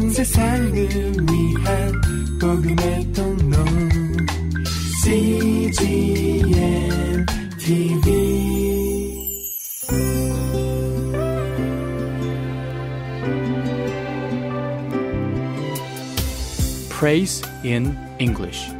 세상을 위한 복음의 통로 CGM TV Praise in English.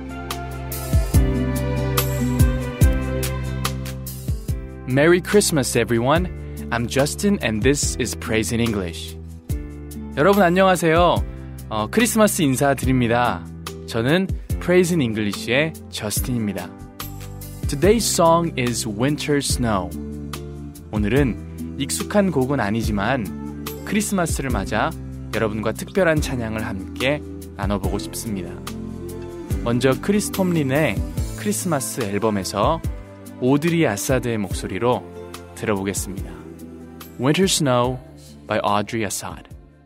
Merry Christmas, everyone. I'm Justin, and this is Praise in English. 여러분 안녕하세요. 크리스마스 인사드립니다. 저는 Praise in English의 저스틴입니다. Today's song is Winter Snow. 오늘은 익숙한 곡은 아니지만 크리스마스를 맞아 여러분과 특별한 찬양을 함께 나눠보고 싶습니다. 먼저 크리스 톰린의 크리스마스 앨범에서 오드리 아사드의 목소리로 들어보겠습니다. Winter Snow by Audrey Assad.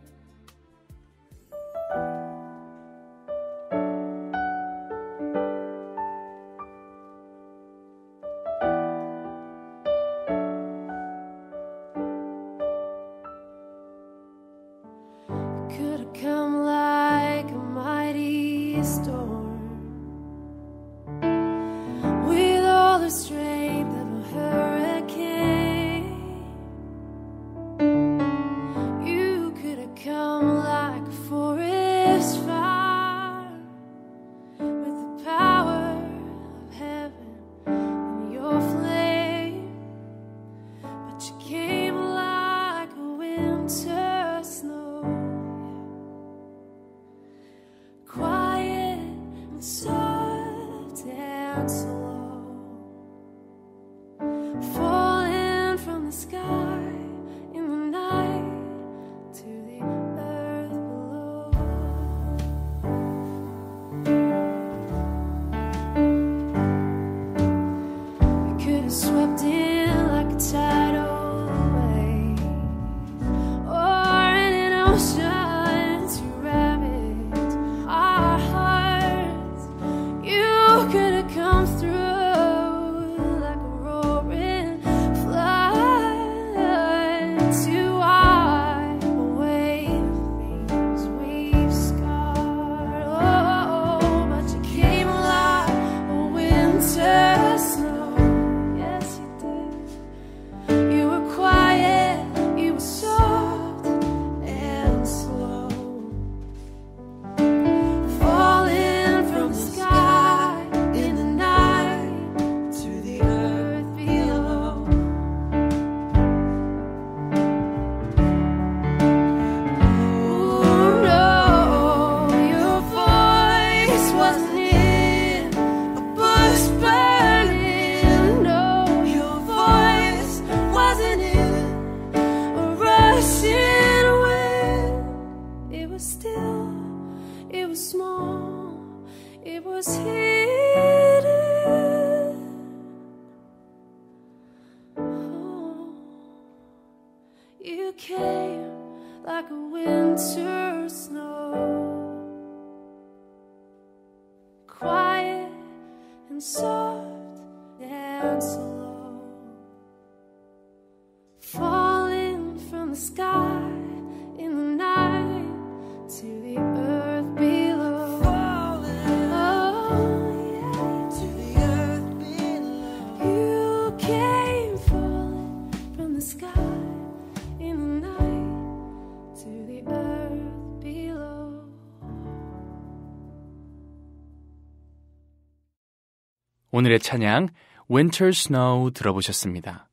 오늘의 찬양 Winter Snow 들어보셨습니다.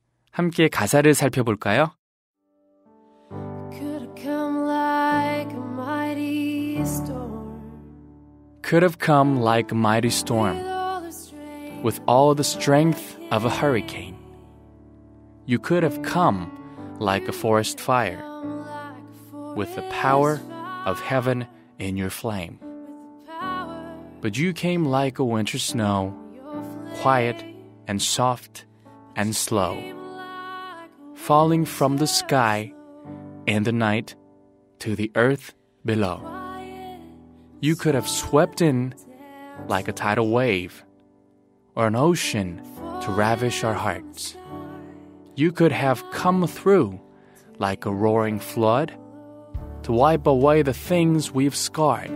함께 가사를 살펴볼까요? Could have come like a mighty storm. Could have come like a mighty storm with all the strength of a hurricane. You could have come like a forest fire with the power of heaven in your flame. But you came like a winter snow, quiet and soft and slow, falling from the sky in the night to the earth below. You could have swept in like a tidal wave or an ocean to ravish our hearts. You could have come through like a roaring flood to wipe away the things we've scarred.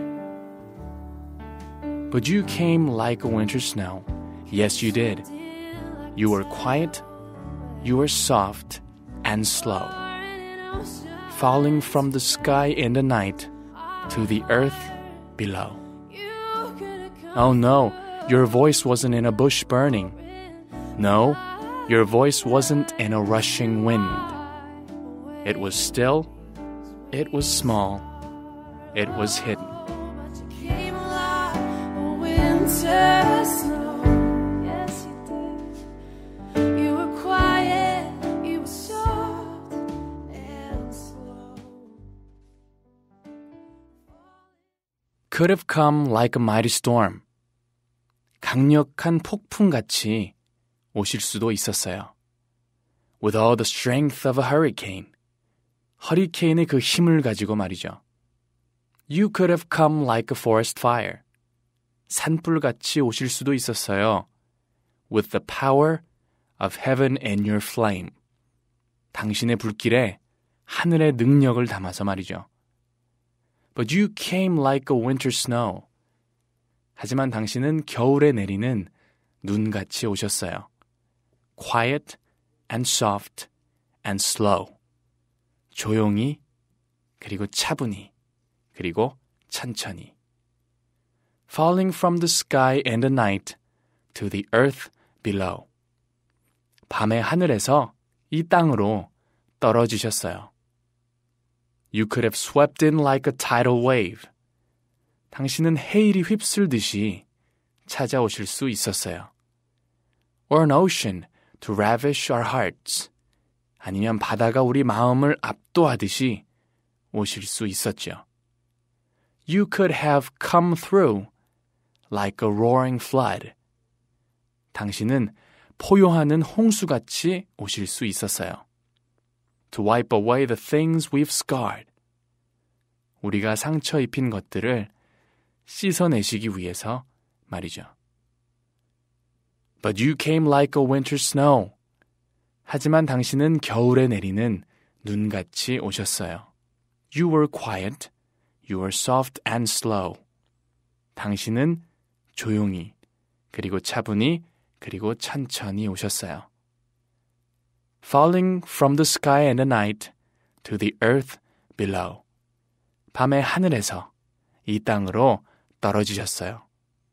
But you came like a winter snow. Yes, you did. You were quiet, you were soft and slow, falling from the sky in the night to the earth below. Oh no, your voice wasn't in a bush burning. No, your voice wasn't in a rushing wind. It was still, it was small, it was hidden. Could have come like a mighty storm. 강력한 폭풍같이 오실 수도 있었어요. With all the strength of a hurricane. 허리케인의 그 힘을 가지고 말이죠. You could have come like a forest fire. 산불같이 오실 수도 있었어요. With the power of heaven in your flame. 당신의 불길에 하늘의 능력을 담아서 말이죠. But you came like a winter snow. 하지만 당신은 겨울에 내리는 눈같이 오셨어요. Quiet and soft and slow. 조용히, 그리고 차분히, 그리고 천천히. Falling from the sky in the night to the earth below. 밤의 하늘에서 이 땅으로 떨어지셨어요. You could have swept in like a tidal wave. 당신은 해일이 휩쓸듯이 찾아오실 수 있었어요. Or an ocean to ravish our hearts. 아니면 바다가 우리 마음을 압도하듯이 오실 수 있었죠. You could have come through like a roaring flood. 당신은 포효하는 홍수같이 오실 수 있었어요. To wipe away the things we've scarred. 우리가 상처 입힌 것들을 씻어내시기 위해서 말이죠. But you came like a winter snow. 하지만 당신은 겨울에 내리는 눈같이 오셨어요. You were quiet, you were soft and slow. 당신은 조용히, 그리고 차분히, 그리고 천천히 오셨어요. Falling from the sky in the night to the earth below. 밤의 하늘에서 이 땅으로 떨어지셨어요.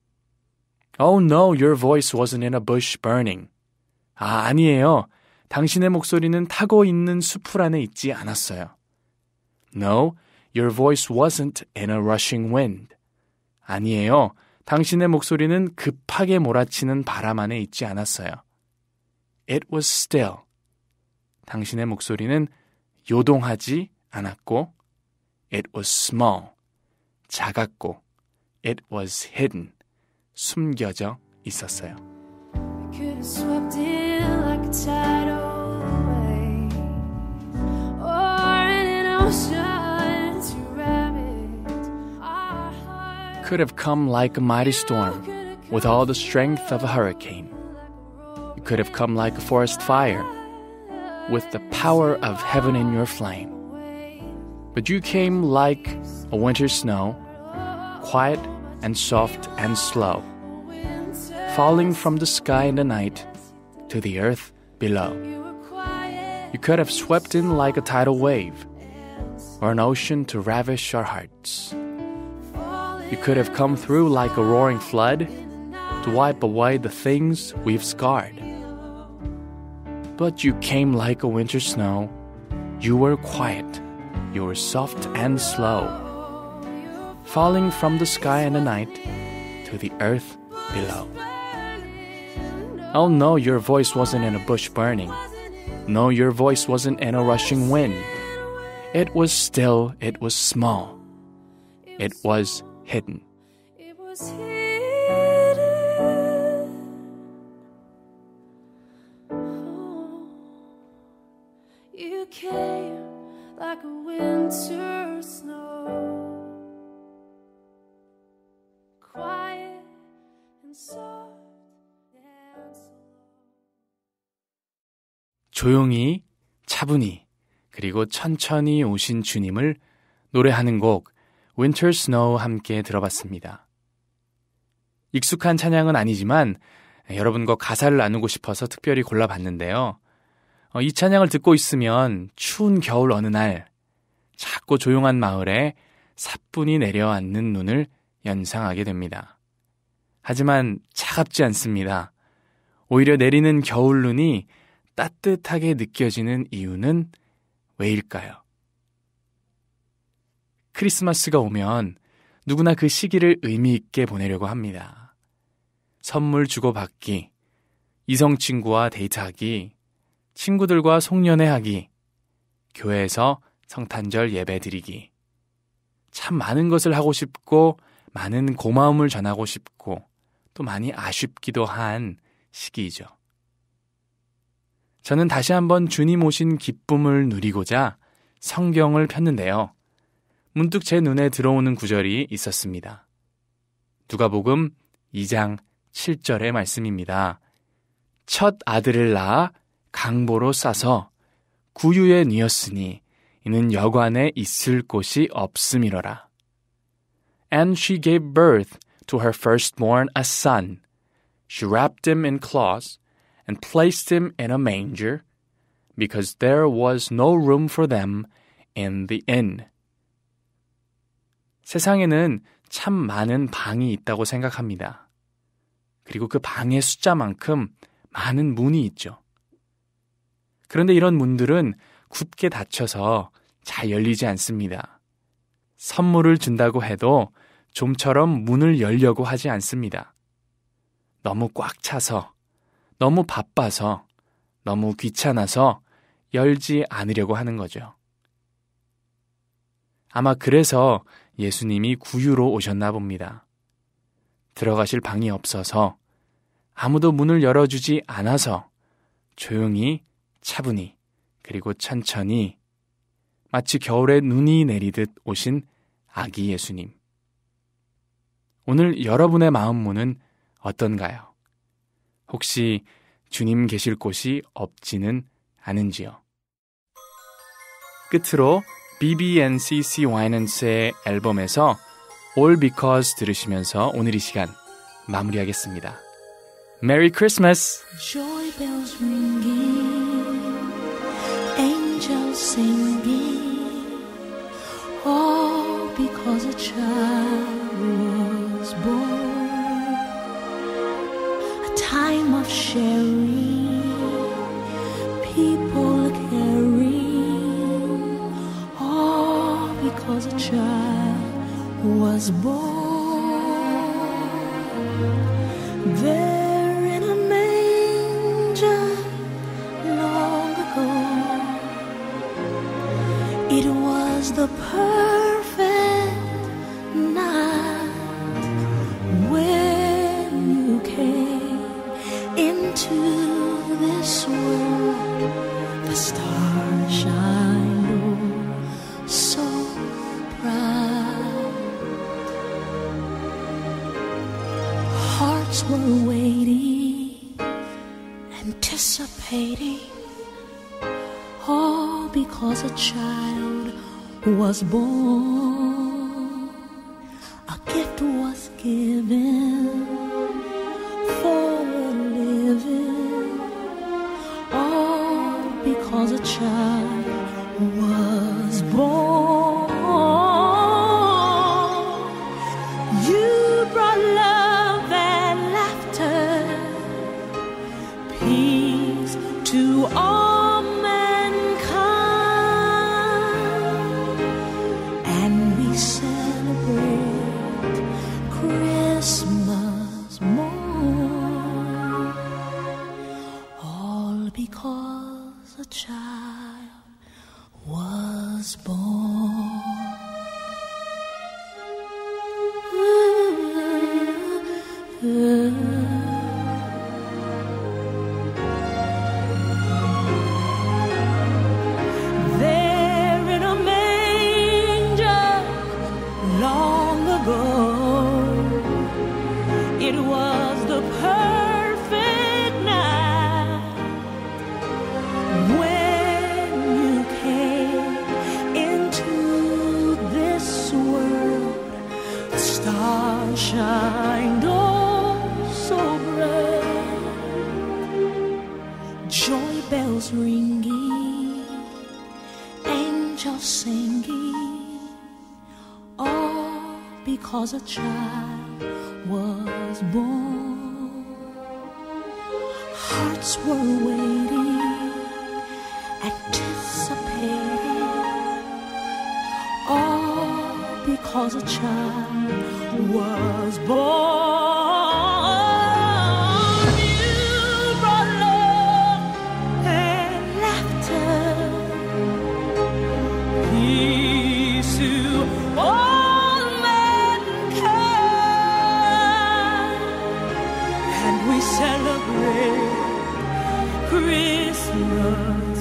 Oh no, your voice wasn't in a bush burning. 아니에요. 당신의 목소리는 타고 있는 수풀 안에 있지 않았어요. No, your voice wasn't in a rushing wind. 아니에요. 당신의 목소리는 급하게 몰아치는 바람 안에 있지 않았어요. It was still. 당신의 목소리는 요동하지 않았고, it was small. 작았고, it was hidden. 숨겨져 있었어요. Could have swept in like a tidal wave, or an ocean to ravage our hearts. Could have come like a mighty storm with all the strength of a hurricane. It could have come like a forest fire with the power of heaven in your flame. But you came like a winter snow, quiet and soft and slow, falling from the sky in the night to the earth below. You could have swept in like a tidal wave, or an ocean to ravish our hearts. You could have come through like a roaring flood to wipe away the things we've scarred. But you came like a winter snow. You were quiet, you were soft and slow, falling from the sky in the night to the earth below. Oh no, your voice wasn't in a bush burning. No, your voice wasn't in a rushing wind. It was still, it was small. It was hidden. It was hidden. Oh, you came like a winter snow, quiet and soft and slow. 조용히, 차분히, 그리고 천천히 오신 주님을 노래하는 곡 Winter Snow 함께 들어봤습니다. 익숙한 찬양은 아니지만 여러분과 가사를 나누고 싶어서 특별히 골라봤는데요. 이 찬양을 듣고 있으면 추운 겨울 어느 날 작고 조용한 마을에 사뿐히 내려앉는 눈을 연상하게 됩니다. 하지만 차갑지 않습니다. 오히려 내리는 겨울 눈이 따뜻하게 느껴지는 이유는 왜일까요? 크리스마스가 오면 누구나 그 시기를 의미 있게 보내려고 합니다. 선물 주고받기, 이성 친구와 데이트하기, 친구들과 송년회하기, 교회에서 성탄절 예배 드리기. 참 많은 것을 하고 싶고 많은 고마움을 전하고 싶고 또 많이 아쉽기도 한 시기이죠. 저는 다시 한번 주님 오신 기쁨을 누리고자 성경을 폈는데요. 문득 제 눈에 들어오는 구절이 있었습니다. 누가복음 2장 7절의 말씀입니다. 첫 아들을 낳아 강보로 싸서 구유에 뉘었으니 이는 여관에 있을 곳이 없음이로라. And she gave birth to her firstborn a son. She wrapped him in cloths and placed him in a manger because there was no room for them in the inn. 세상에는 참 많은 방이 있다고 생각합니다. 그리고 그 방의 숫자만큼 많은 문이 있죠. 그런데 이런 문들은 굳게 닫혀서 잘 열리지 않습니다. 선물을 준다고 해도 좀처럼 문을 열려고 하지 않습니다. 너무 꽉 차서, 너무 바빠서, 너무 귀찮아서 열지 않으려고 하는 거죠. 아마 그래서 예수님이 구유로 오셨나 봅니다. 들어가실 방이 없어서, 아무도 문을 열어주지 않아서 조용히, 차분히, 그리고 천천히 마치 겨울에 눈이 내리듯 오신 아기 예수님. 오늘 여러분의 마음 문은 어떤가요? 혹시 주님 계실 곳이 없지는 않은지요? 끝으로 BB&CC 와이넌스의 앨범에서 All Because 들으시면서 오늘 이 시간 마무리하겠습니다. Merry Christmas! Joy bells ringing, angels singing, all because a child was born. A time of sharing, people caring, all because a child was born. There in a manger long ago, it was the perfect night when you came into this world. The stars shine oh so bright. Hearts were waiting, anticipating, all because a child was born. A gift was given for a living, all because a child was born. You brought love and laughter, peace to all mankind, and we celebrate Christmas bells ringing, angels singing, all because a child was born. Hearts were waiting, anticipating, all because a child was born. You brought love and laughter, peace to all mankind, and we celebrate Christmas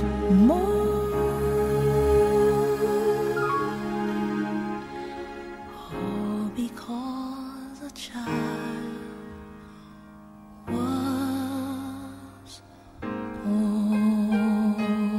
morn, all because a child was born.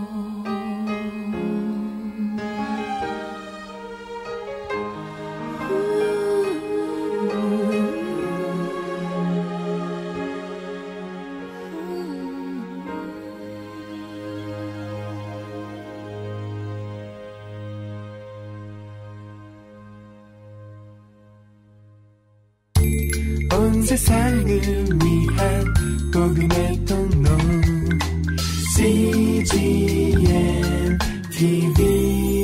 온 세상을 위한 복음의 통로 CGN TV